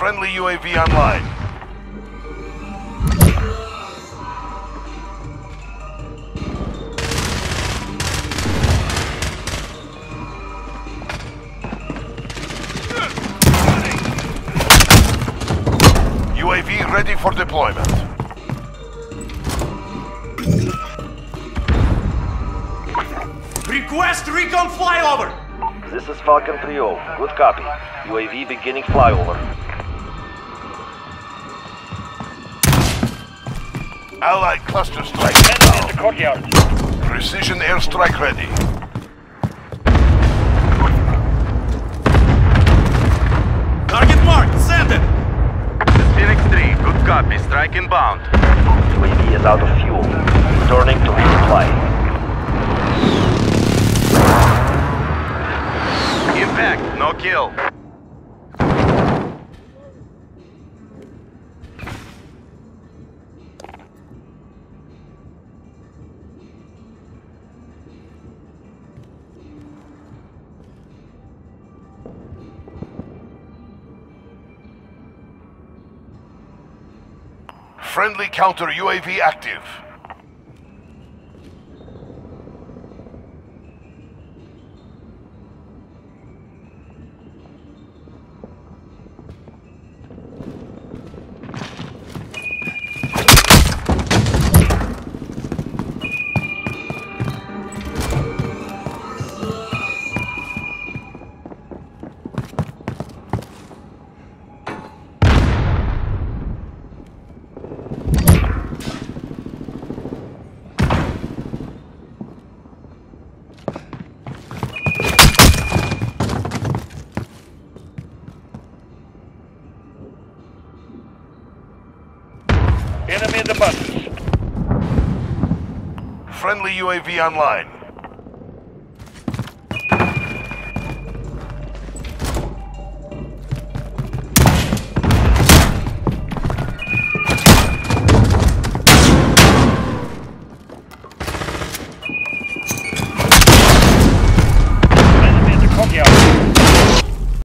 Friendly UAV online. UAV ready for deployment. Request recon flyover! This is Falcon 3-0. Good copy. UAV beginning flyover. Allied cluster strike. Enemy in the courtyard. Precision airstrike ready. Target marked, send it! Phoenix 3, good copy. Strike inbound. UAV is out of fuel. Returning to resupply. Impact, no kill. Friendly counter UAV active. Enemy in the buses. Friendly UAV online.